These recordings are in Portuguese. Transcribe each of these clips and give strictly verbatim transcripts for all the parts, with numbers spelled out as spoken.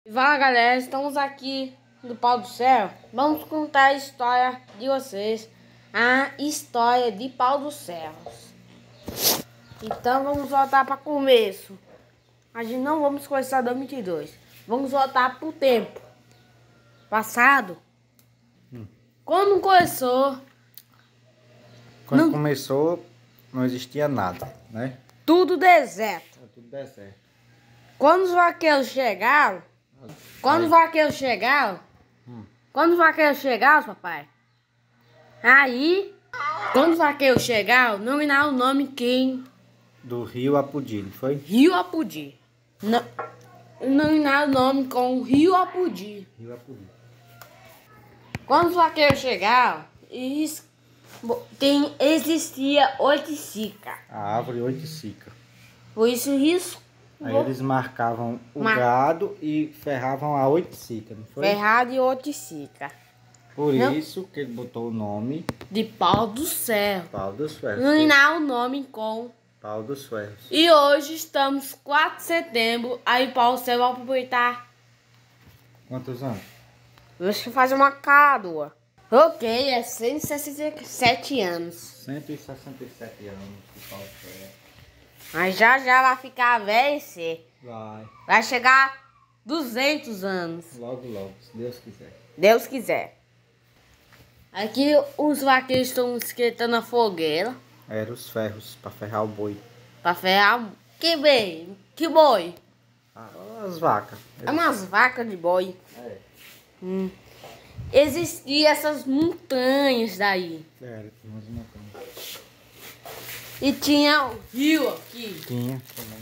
Fala galera, estamos aqui no Pau do Céu. Vamos contar a história de vocês, a história de Pau do Céu. Então vamos voltar para o começo. A gente não vamos começar dois mil e vinte e dois. Vamos voltar para o tempo passado. Hum. Quando começou... Quando não... começou, não existia nada, né? Tudo deserto. Era tudo deserto. Quando os vaqueiros chegaram... Quando os vaqueiros chegaram... Hum. Quando os vaqueiros chegaram, papai... Aí... Quando os vaqueiros chegaram, nominaram o nome quem? Do Rio Apodi, não foi? Rio Apodi. Não, nominaram o nome com Rio Apodi. Rio Apodi. Quando os vaqueiros chegaram, eles, tem, existia oiticica. A árvore oiticica. Por isso eles... Aí eles marcavam o Mar... gado e ferravam a oiticica, não foi? Ferrado e oiticica. Por não? isso que ele botou o nome... De Pau do Céu. Pau dos Ferros. Nominaram o nome com... Pau dos Ferros. E hoje estamos quatro de setembro, aí Pau do Céu vai aproveitar... Quantos anos? Deixa eu fazer uma cara. Ok, é cento e sessenta e sete anos. cento e sessenta e sete anos de Pau do Céu. Mas já já vai ficar velho e ser. Vai. Vai chegar duzentos anos. Logo, logo, se Deus quiser. Deus quiser. Aqui os vaqueiros estão esquentando a fogueira. Eram os ferros para ferrar o boi. Para ferrar... Que boi? Que boi? Ah, as vacas. É umas vacas de boi. É. Hum. Existiam essas montanhas daí. Era, tinha umas montanhas. E tinha o rio aqui. Tinha.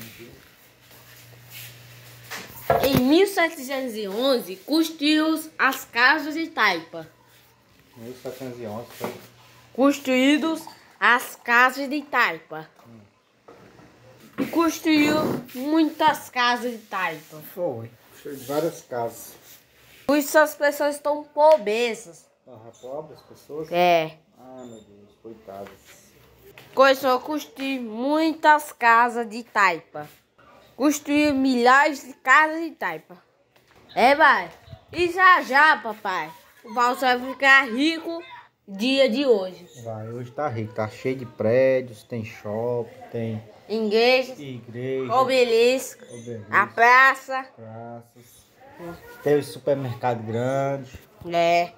Em mil setecentos e onze, construíram as casas de taipa. mil setecentos e onze foi. Construídos as casas de taipa. Hum. E construiu muitas casas de taipa. Foi. Foi várias casas. Por isso as pessoas estão pobres. Ah, pobres pessoas? É. Ah, meu Deus, coitadas. Começou a construir muitas casas de taipa. Construiu milhares de casas de taipa. É, pai. E já já, papai, o Pau do Céu vai ficar rico dia de hoje. Vai, hoje tá rico. Tá cheio de prédios, tem shopping, tem... Igrejas. Igreja. Obelisco. Obelisco. A praça. Praças. Hum. Tem o supermercado grande. É.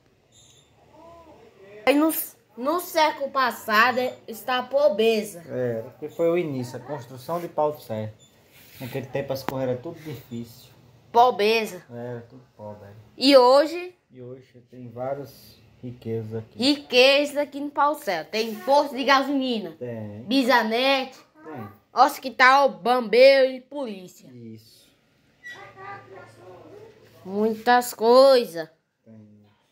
E no, no século passado está a pobreza. É, porque foi o início, a construção de Pau do Céu. Naquele tempo as coisas eram tudo difícil. Pobreza. Era tudo pobre. E hoje... E hoje tem várias riquezas aqui. Riqueza aqui no Pau do Céu. Tem posto de gasolina. Tem. Bisanete. Tem. Hospital, bombeiro e polícia. Isso. Muitas coisas. Tem.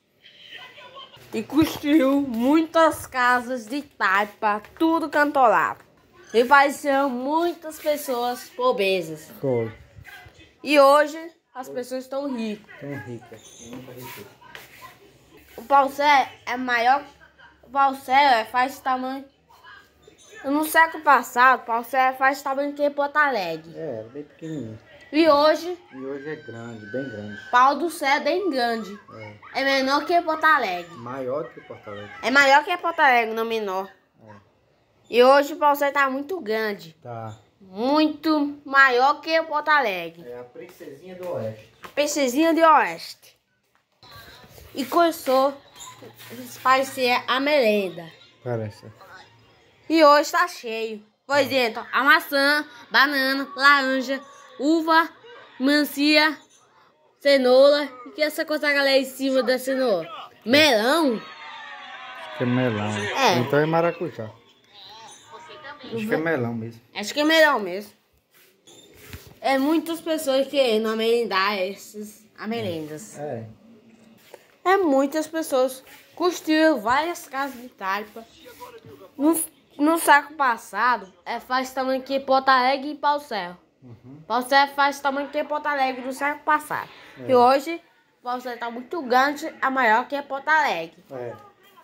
E construiu muitas casas de taipa, tudo cantolado. E pareciam muitas pessoas pobres. Foi. E hoje as pessoas estão ricas. Estão ricas. Muita riqueza. O Pau do Céu é maior. O Pau do Céu é, faz tamanho. No século passado, o Pau do Céu faz tamanho que Porto Alegre. É, era bem pequenininho. E hoje... E hoje é grande, bem grande. Pau do Céu é bem grande. É. É menor que Porto Alegre. Maior que Porto Alegre. É maior que Porto Alegre, não menor. É. E hoje o Pau do Céu tá muito grande. Tá. Muito maior que Porto Alegre. É a Princesinha do Oeste. A Princesinha do Oeste. E começou a parecer a merenda. Parece. E hoje tá cheio. Por exemplo, a maçã, banana, laranja, uva, melancia, cenoura. E que essa coisa galera em cima da cenoura? Melão? Acho que é melão. É. Então é maracujá. Acho que é melão mesmo. Acho que é melão mesmo. É muitas pessoas querendo merendar essas merendas. É. É muitas pessoas construíram várias casas de taipa. No, no século passado, é, faz tamanho que Porto Alegre e Pau do Céu. Uhum. Pau do Céu faz tamanho que Porto Alegre no século passado. É. E hoje, Pau do Céu está muito grande, é maior que Porto Alegre. É.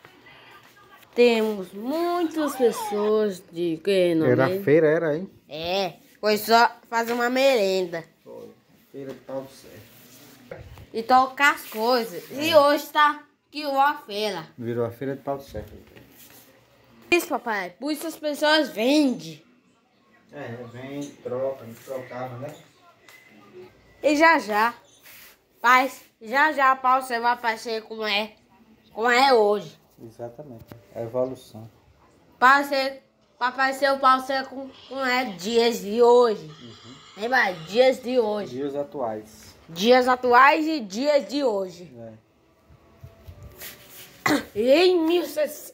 Temos muitas pessoas de que não Era é? feira, era, hein? É, foi só fazer uma merenda. Foi. Feira de Pau do Céu. E tocar as coisas. É. E hoje tá que a feira. Virou a Feira de Pau do Céu. Isso, papai. Por isso as pessoas vendem. É, vem, troca, não trocava, né? E já já. Mas já já o Pau do Céu vai aparecer como é. Como é hoje. Exatamente. A evolução. Para ser, para aparecer o Pau do Céu como, como é dias de hoje. Uhum. Lembra? Dias de hoje. Dias atuais. Dias atuais e dias de hoje. É. E em mil e setecentos...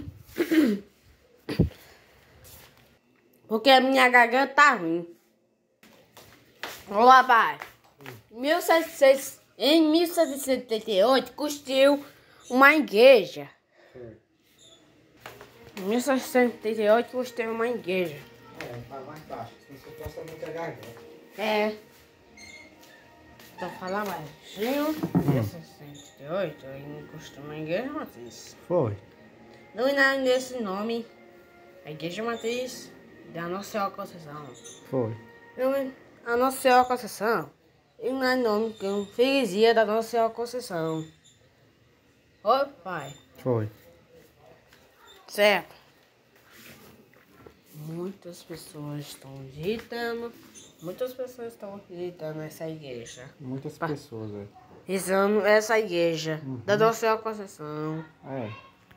Porque a minha garganta tá ruim. Ô, rapaz. mil e setecentos... Em mil setecentos e setenta e oito, construiu uma igreja. Foi. Em mil setecentos e setenta e oito, construiu uma igreja. É, tá mais baixo. Se você gosta muito da garganta. É. Então, falar baixinho. Em mil setecentos e setenta e oito, ele construiu uma igreja matriz. Foi. Não é nesse nome. A igreja matriz da Nossa Senhora Conceição. Foi. Não é a Nossa Senhora Conceição. E não é nome que é uma freguesia da Nossa Senhora Conceição. Oi, pai. Foi. Certo. Muitas pessoas estão visitando. Muitas pessoas estão visitando essa igreja. Muitas Pa pessoas, é. Visitando essa igreja Uhum. da Nossa Senhora Conceição. É.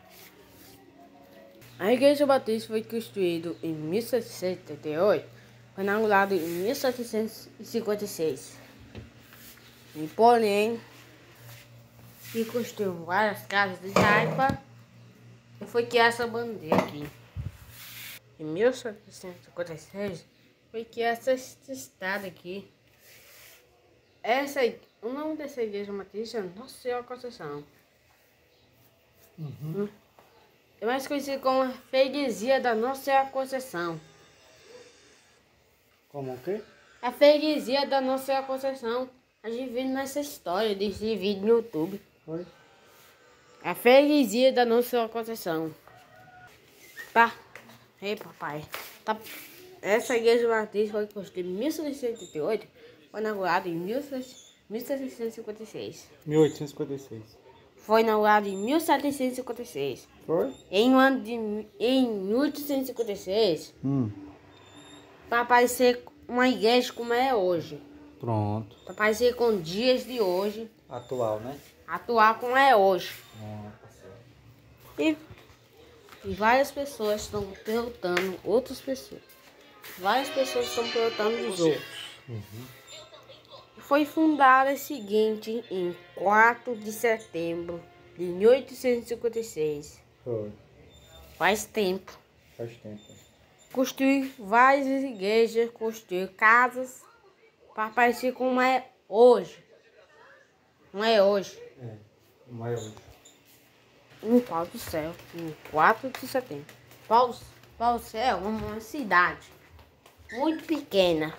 A Igreja Batista foi construída em mil setecentos e setenta e oito, foi inaugurada em mil setecentos e cinquenta e seis. E porém, se construiu várias casas de taipa e foi que essa bandeira aqui. Em mil setecentos e cinquenta e seis, foi que essa estrada aqui. Essa, o nome dessa igreja matriz é Nossa Senhora Conceição. Uhum. É mais conhecido como a freguesia da Nossa Senhora Conceição. Como o quê? A freguesia da Nossa Senhora Conceição. A gente viu nessa história desse vídeo no YouTube. Foi? A freguesia da Nossa Senhora Conceição. Tá. Ei, papai. Tá. Essa igreja matriz foi construída em mil setecentos e setenta e oito. Foi inaugurada em mil setecentos e cinquenta e seis. mil oitocentos e cinquenta e seis. Foi inaugurada em mil setecentos e cinquenta e seis. Foi? Em um ano de em mil oitocentos e cinquenta e seis. Hum. Para aparecer uma igreja como é hoje. Pronto. Para aparecer com dias de hoje. Atual, né? Atuar como é hoje. Ah, tá certo. E, e várias pessoas estão perguntando, outras pessoas. Várias pessoas estão perguntando dos outros. Uhum. Foi fundada seguinte em quatro de setembro de mil oitocentos e cinquenta e seis. Foi. Faz tempo. Faz tempo. Construiu várias igrejas, construiu casas para parecer como é hoje. Não é hoje. É, não é hoje. Um Pau do Céu, em quatro de setembro. Pau, Pau do Céu é uma cidade muito pequena.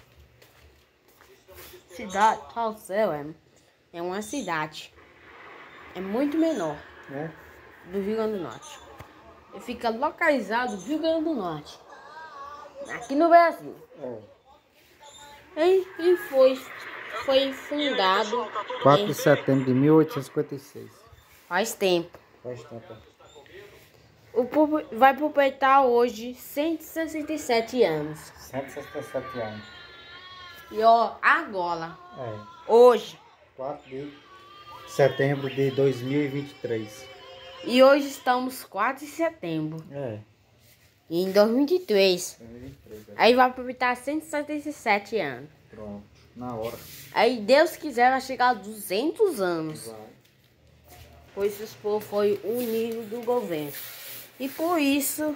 Cidade, Pau do Céu é, é uma cidade. É muito menor É? do Rio Grande do Norte. E fica localizado no Rio Grande do Norte. Aqui no Brasil. É. E, e foi, foi fundado quatro em, de setembro de mil oitocentos e cinquenta e seis. faz tempo. Faz tempo. O povo vai completar hoje cento e sessenta e sete anos. cento e sessenta e sete anos. E ó, agora, É. hoje. quatro de setembro de dois mil e vinte e três. E hoje estamos quatro de setembro. É. E em dois mil e vinte e três. dois mil e vinte e três, é. Aí vai aproveitar cento e setenta e sete anos. Pronto. Na hora. Aí Deus quiser vai chegar a duzentos anos. Vai. Pois esse povo foi unido do governo. E por isso.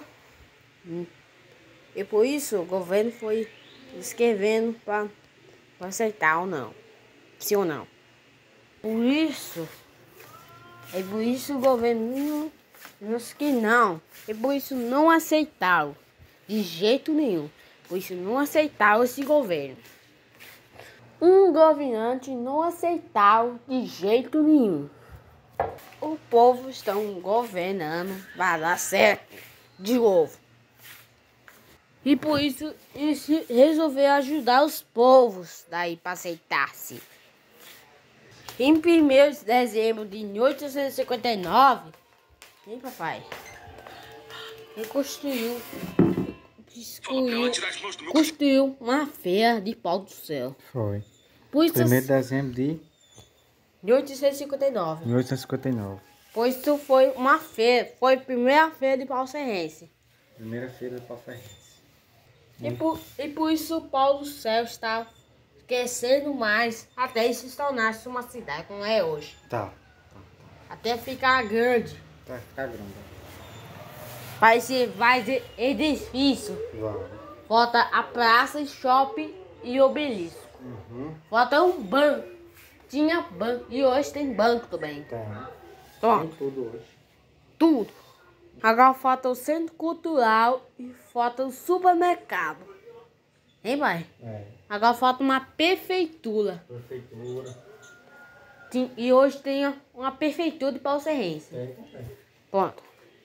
E por isso o governo foi escrevendo para aceitar ou não. Sim ou não. Por isso. É por isso o governo não, não que não. É por isso não aceitaram. De jeito nenhum. Por isso não aceitaram esse governo. Um governante não aceitaram de jeito nenhum. O povo está governando para dar certo de novo. E por isso, isso resolveu ajudar os povos daí para aceitar-se. Em primeiro de dezembro de mil oitocentos e cinquenta e nove, hein, papai? Ele construiu, construiu, construiu uma feira de pau do céu. Foi. Por isso, primeiro de dezembro de mil oitocentos e cinquenta e nove. mil oitocentos e cinquenta e nove. Pois isso foi uma feira, foi a primeira feira de pau-serrense. Primeira feira de pau-serrense. E por, e por isso o pau do céu está crescendo mais até se tornar-se uma cidade como é hoje. Tá. tá, tá. Até ficar grande. Vai ficar grande. Vai ser mais edifício. Vai. Falta a praça, shopping e obelisco. Uhum. Falta um banco. Tinha banco e hoje tem banco também. Tem. Toma. Tem tudo hoje. Tudo. Agora falta o centro cultural e falta o supermercado. Hein, pai? É. Agora falta uma prefeitura. Prefeitura. Tem- E hoje tem uma prefeitura de Pau-Serrense. Tem também. Pronto.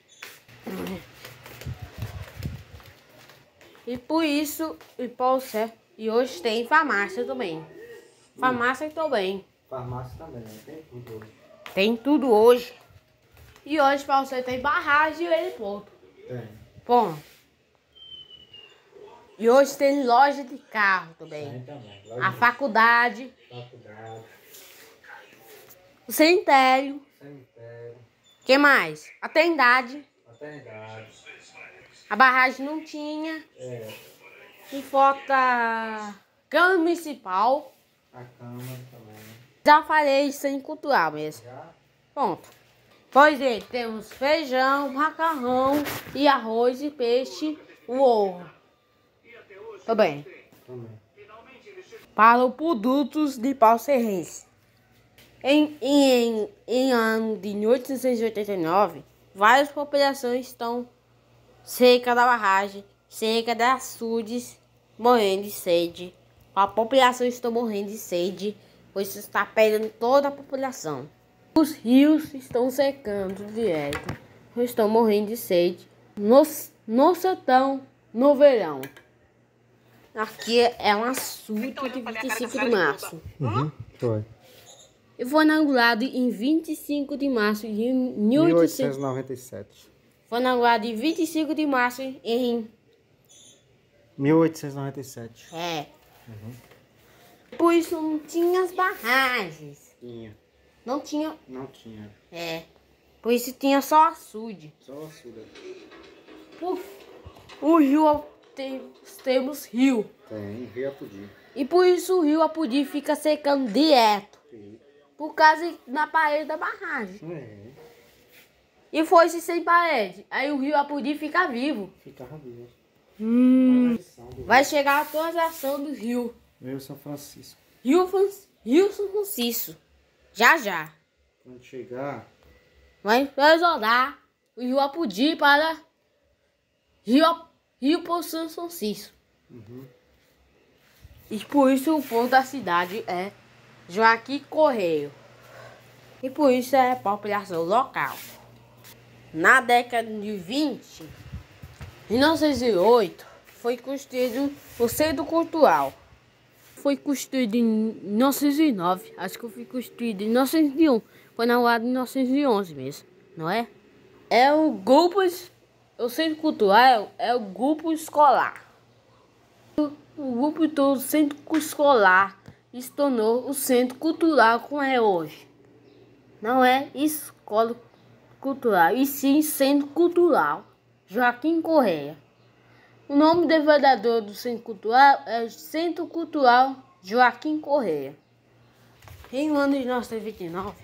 E por isso, e Pau-Serrense. E hoje tem farmácia também. Farmácia também. Farmácia também, né? Tem tudo hoje. Tem tudo hoje. E hoje pra você tem barragem e aeroporto. Tem. Bom. E hoje tem loja de carro também. Tem também. A Loja faculdade, de faculdade, o cemitério. cemitério, Que mais? A Trindade. maternidade. A barragem não tinha. É. E falta Câmara Municipal. A Câmara também. Já falei sem cultural mesmo. Já? Pronto. Pois é, temos feijão, macarrão e arroz e peixe, o ovo. Tá bem. Também. Para os produtos de Pau-Serrense. Em, em, em ano de mil oitocentos e oitenta e nove, várias populações estão cerca da barragem, cerca das açudes, morrendo de sede. A população está morrendo de sede, pois está perdendo toda a população. Os rios estão secando direto, estão morrendo de sede. No, no sertão, no verão. Aqui é um açude de vinte e cinco de março. Uhum. Foi. E foi inaugurado em vinte e cinco de março de mil mil oitocentos. oitocentos e noventa e sete. Foi inaugurado em vinte e cinco de março em... mil oitocentos e noventa e sete. É. Por isso não tinha as barragens. Tinha. Não tinha... Não tinha. É. Por isso tinha só açude. Só a Suda. Por, o rio... Tem, temos rio. Tem, Rio Apodi. E por isso o rio Apodi fica secando direto. Sim. Por causa da parede da barragem. É. E foi-se sem parede. Aí o rio Apodi fica vivo. Ficava vivo. Hum, vai chegar a atualização do rio. Rio São Francisco. Rio, Fran- rio São Francisco. Já, já. Quando chegar, Vai resolver o rio Apodi para Rio, rio por São Francisco. Uhum. E por isso o povo da cidade é Joaquim Correio. E por isso é população local. Na década de vinte, em mil novecentos e oito, foi construído o Centro Cultural. Foi construído em mil novecentos e nove, acho que foi construído em mil novecentos e um. Foi inaugurado em mil novecentos e onze mesmo, não é? É o grupo, o Centro Cultural é o grupo escolar. O grupo todo Centro Escolar se tornou o Centro Cultural como é hoje. Não é escola cultural, e sim Centro Cultural Joaquim Correia. O nome do verdadeiro do Centro Cultural é Centro Cultural Joaquim Correia. Em um ano de mil novecentos e vinte e nove,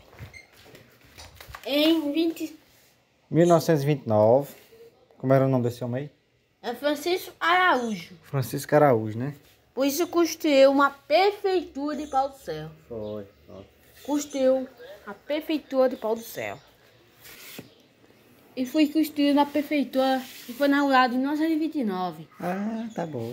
em vinte, mil novecentos e vinte e nove. Como era o nome desse homem aí? é Francisco Araújo. Francisco Araújo, né? Por isso construiu uma prefeitura de Pau do Céu. Foi. Foi. Construiu a prefeitura de Pau do Céu. E foi construída a prefeitura e foi inaugurada em mil novecentos e vinte e nove. Ah, tá bom.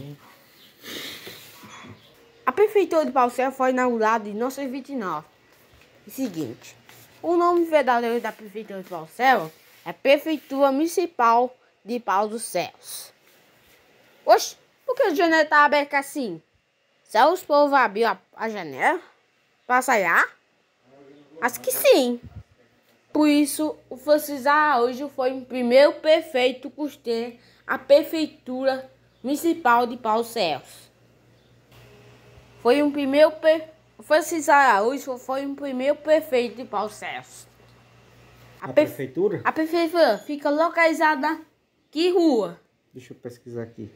A prefeitura de Pau do Céu foi inaugurada em mil novecentos e vinte e nove. O seguinte, o nome verdadeiro da prefeitura de Pau do Céu é Prefeitura Municipal de Pau dos Céus. Oxe, por que a janela tá aberta assim? Será os povos abriu a, a janela pra sair lá? Acho que sim. Por isso, o Francisco Araújo foi o primeiro prefeito custeiro a prefeitura municipal de Paulo Celso. Foi o primeiro pre... o Francisco Araújo foi o primeiro prefeito de Paulo Celso. A, a prefeitura? A prefeitura fica localizada que rua? Deixa eu pesquisar aqui.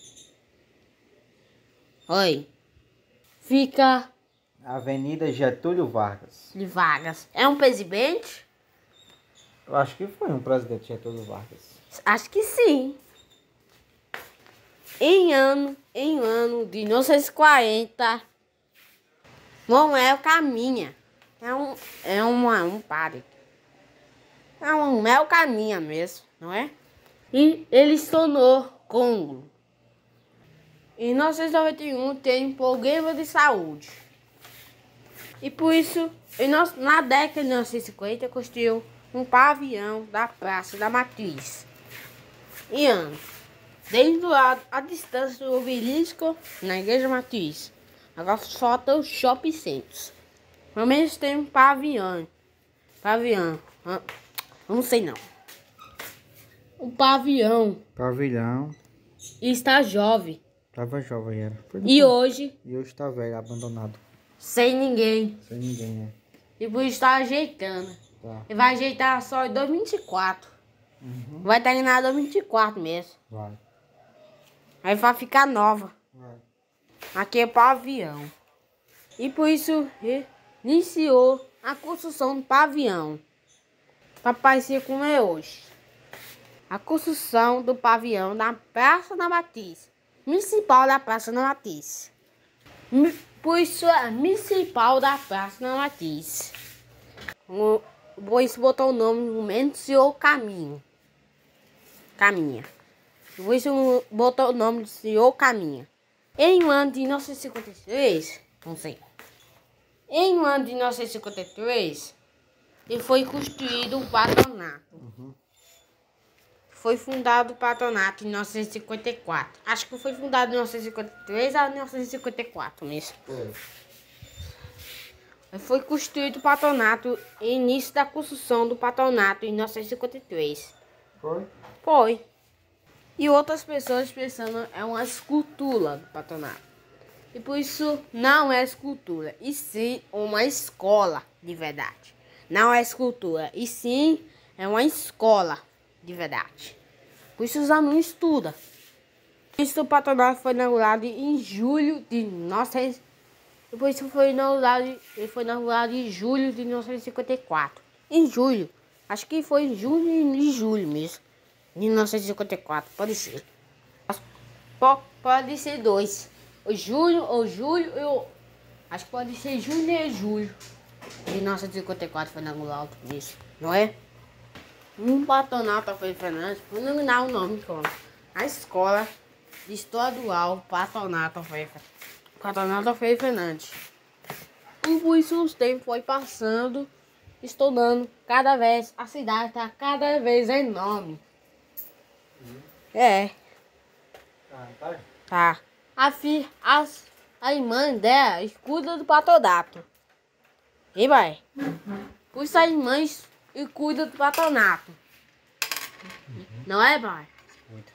Oi. Fica... Avenida Getúlio Vargas. De Vargas. É um presidente? Eu acho que foi um presidente Getúlio Vargas. Acho que sim. Em ano, em ano de mil novecentos e quarenta, Manuel Caminha. É um, é uma, um padre. É um Mel Caminha mesmo, não é? E ele se tornou cônsul. Em mil novecentos e noventa e um tem um problema de saúde. E por isso, em, na década de mil novecentos e cinquenta, construiu um pavilhão da Praça da Matriz. E ano, desde o lado, a distância do obelisco na Igreja Matriz. Agora falta os shopping centers. Pelo menos tem um pavilhão. Pavilhão. Não sei não. Um pavilhão. Pavilhão. E está jovem. Tava jovem, era. E hoje? E hoje tá velho, abandonado. Sem ninguém. Sem ninguém, né? E por isso tá ajeitando. Tá. E vai ajeitar só em dois mil e vinte e quatro. Uhum. Vai terminar em dois mil e vinte e quatro mesmo. Vai. Aí vai ficar nova. Vai. Aqui é pavilhão. E por isso iniciou a construção do pavilhão. Para parecer como é hoje. A construção do pavilhão da Praça da Matriz. Municipal da Praça da Matriz. Por isso é municipal da Praça da Matriz. O, por isso botou o nome no Mencio Caminho. Caminha. Por isso botou o nome de Senhor Caminha. Em um ano de mil novecentos e cinquenta e três, não sei. Em um ano de mil novecentos e cinquenta e três, ele foi construído o patronato. Uhum. Foi fundado o patronato em mil novecentos e cinquenta e quatro. Acho que foi fundado em mil novecentos e cinquenta e três a mil novecentos e cinquenta e quatro mesmo. É. Foi construído o patronato e início da construção do patronato em mil novecentos e cinquenta e três. Foi? Foi. E outras pessoas pensando é uma escultura do patronato. E por isso não é escultura, e sim uma escola de verdade. Não é escultura, e sim é uma escola de verdade. Por isso os alunos estudam. Por isso o patronato foi inaugurado em julho de mil novecentos. Depois isso foi inaugurado, ele foi inaugurado em julho de mil novecentos e cinquenta e quatro. Em julho. Acho que foi em julho e julho mesmo. De mil novecentos e cinquenta e quatro, pode ser. Pode ser dois. O julho ou julho, eu acho que pode ser junho e julho. De mil novecentos e cinquenta e quatro foi inaugurado isso, não é? Um patronato foi Fernandes, vou nominar o nome como a escola estadual patronato foi Patronato foi Fernandes. E por isso os tempos foi passando, estudando cada vez, a cidade está cada vez enorme. É. Tá. A, fi, as, a irmã dela cuida do patronato. E vai. Por isso as mães cuidam do patronato. Não é, pai? Muito.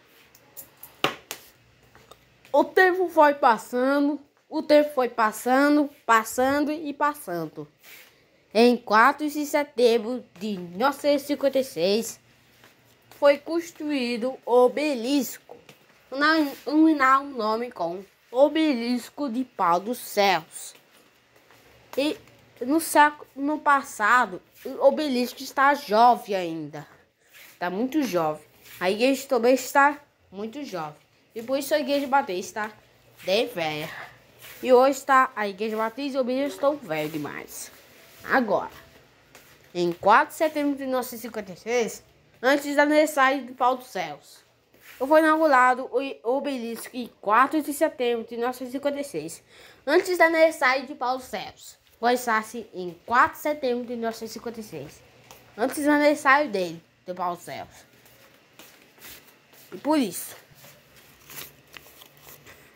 O tempo foi passando. O tempo foi passando, passando e passando. Em quatro de setembro de mil novecentos e cinquenta e seis, foi construído o obelisco. Nominar o nome com Obelisco de Pau dos Céus. E no século no passado, o obelisco está jovem ainda. Está muito jovem. A igreja também está muito jovem. E por isso a igreja batista está bem velha. E hoje está a igreja batista e o obelisco estão velhos demais. Agora, em quatro de setembro de mil novecentos e cinquenta e seis, antes do aniversário do Pau dos Céus, foi inaugurado o obelisco em quatro de setembro de mil novecentos e cinquenta e seis, antes do aniversário de Pau dos Céus. Foi-se em quatro de setembro de mil novecentos e cinquenta e seis, antes do aniversário dele, do Pau dos Céus. E por isso,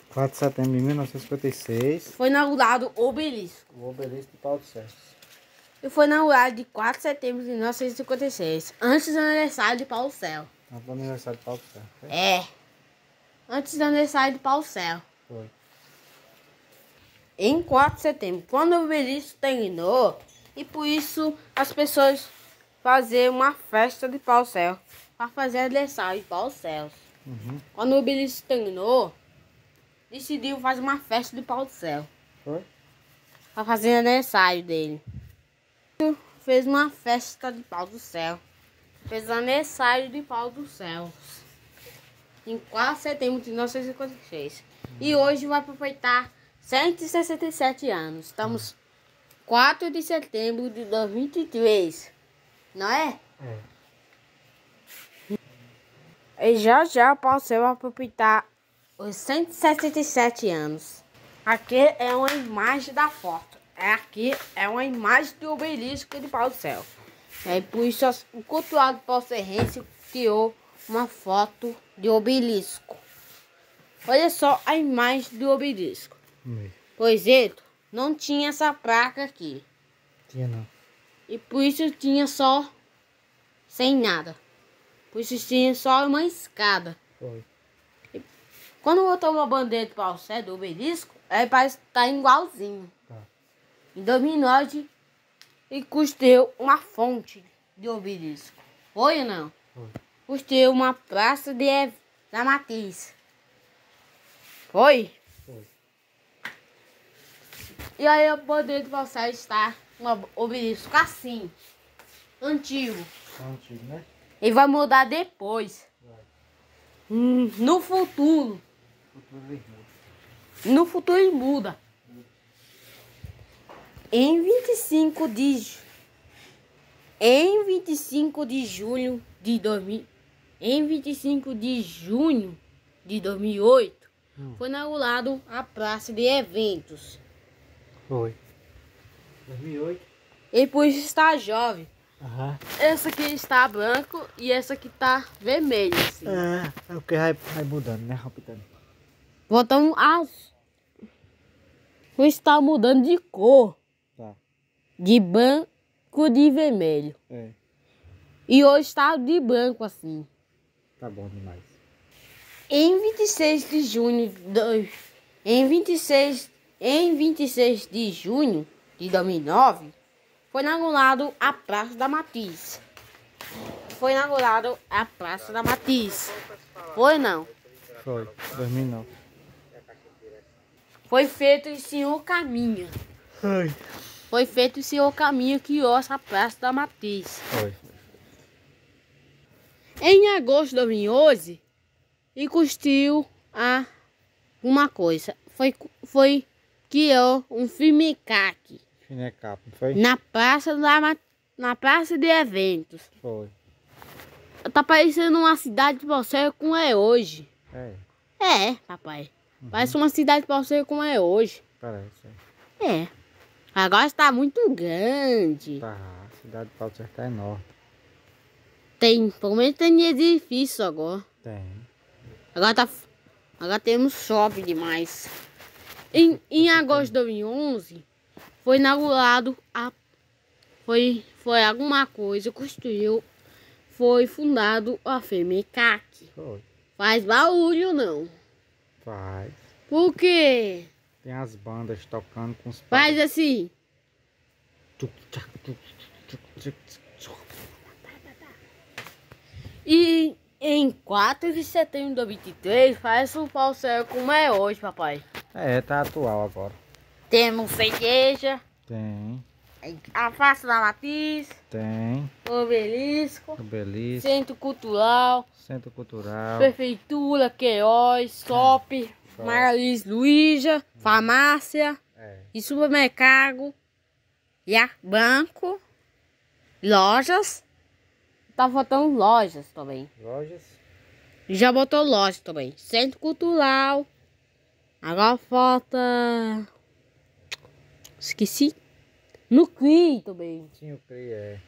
quatro de setembro de mil novecentos e cinquenta e seis. Foi inaugurado o obelisco. O obelisco de Pau do Céu. E foi inaugurado de quatro de setembro de mil novecentos e cinquenta e seis, antes do aniversário de Paulo Céu. Antes do aniversário de Pau do Céu. Foi? É, antes do aniversário de Paulo Céu. Foi. Em quatro de setembro, quando o obelisco terminou, e por isso as pessoas faziam uma festa de Paulo Céu, para fazer aniversário de Paulo Céu. Uhum. Quando o obelisco terminou, decidiu fazer uma festa de Paulo Céu. Foi? Para fazer aniversário dele. Fez uma festa de Pau do Céu. Fez aniversário de Pau do Céu. Em quatro de setembro de mil novecentos e cinquenta e seis. E hoje vai aproveitar cento e sessenta e sete anos. Estamos quatro de setembro de dois mil e vinte e três. Não é? É. E já já o Pau do Céu vai aproveitar os cento e sessenta e sete anos. Aqui é uma imagem da foto. É aqui é uma imagem do obelisco de Pau do Céu. É por isso o cultural do Paucerrense criou uma foto de obelisco. Olha só a imagem do obelisco. Hum. Pois é, não tinha essa placa aqui. Tinha não. E por isso tinha só sem nada. Por isso tinha só uma escada. Foi. Quando botou uma bandeira de Pau do Céu do obelisco, aí parece que tá igualzinho. Tá. Em dois mil e nove, ele construiu uma fonte de obelisco. Foi ou não? Foi. Construiu uma praça de Ev- da Matriz. Foi? Foi. E aí a bandeira de Pau do Céu está um obelisco assim, antigo. Antigo, né? Ele vai mudar depois. Vai. Hum, no futuro. Futuro vermelho. No futuro ele muda. Em vinte e cinco de ju- em vinte e cinco de julho de dois mil, em vinte e cinco de junho de dois mil e oito, Hum. foi inaugurado a praça de eventos. Foi. dois mil e oito. E por isso está jovem. Aham. Essa aqui está branco e essa aqui está vermelha, assim. É, é o que vai, vai mudando, né, rapidão? Botamos as está mudando de cor, Tá. de branco de vermelho. É. E hoje está de branco assim. Tá bom demais. Em vinte e seis de junho de dois- em vinte e seis em vinte e seis de junho de dois mil e nove, foi inaugurado a Praça da Matriz. Foi inaugurado a Praça da Matriz. Foi não? Foi. dois mil e nove. Foi feito em Senhor Caminha. Foi. Foi feito em Senhor Caminha que criou essa Praça da Matriz. Foi. Em agosto de dois mil e onze, e construiu a uma coisa. Foi foi criou um filme caque Finecap, não foi? na praça da Ma- na praça de eventos. Foi. Tá parecendo uma cidade de você como é hoje. É, É, papai. Parece uma cidade de você como é hoje. parece. É. Agora está muito grande. Tá, a cidade de Pau do Céu tá enorme. Tem, pelo menos tem edifício agora. Tem. Agora tá. Agora temos shopping demais. Em, em agosto de dois mil e onze, foi inaugurado a. Foi, foi alguma coisa, construiu. Foi fundado a FEMECAC. Foi. Faz barulho não. Faz. Por quê? Tem as bandas tocando com os Faz assim. Tchuc, tchac, tchuc, tchuc, tchuc, tchuc. E em quatro de setembro de dois mil e vinte e três, faz o Pau do Céu como é hoje, papai. É, tá atual agora. Temos igreja, Tem, a Praça da Matriz, tem. o Obelisco, Obelisco, Centro Cultural, Centro Cultural. Prefeitura, Queiroz, S O P, Marlis Luísa, farmácia É, e supermercado, e a banco, lojas. Tá faltando lojas também. lojas. Já botou loja também. Centro Cultural. Agora falta... Esqueci. No C R I também. Sim, o C R I é.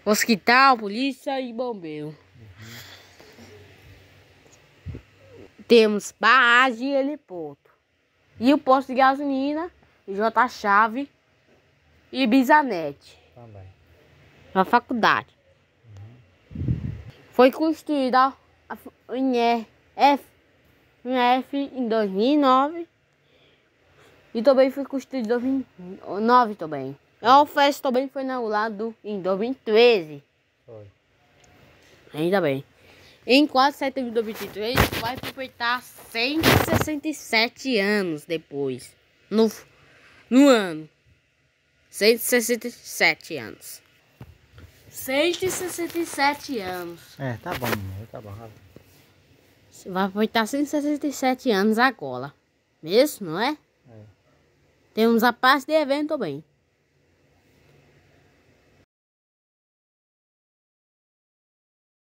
Hospital, polícia e bombeiro. Temos barragem e heliporto. E o posto de gasolina, J Chave e Bizanete. Também. A faculdade. Uhum. Foi construída em F, em F em dois mil e nove. E também foi construída em dois mil e nove também. A UFES também foi inaugurado em dois mil e treze. Foi. Ainda bem. Em quatro de setembro de dois mil e vinte e três, vai completar cento e sessenta e sete anos depois. No, no ano. cento e sessenta e sete anos. cento e sessenta e sete anos. É, tá bom, tá bom. Vai completar cento e sessenta e sete anos agora. Mesmo, não é? É. Temos a parte de evento também.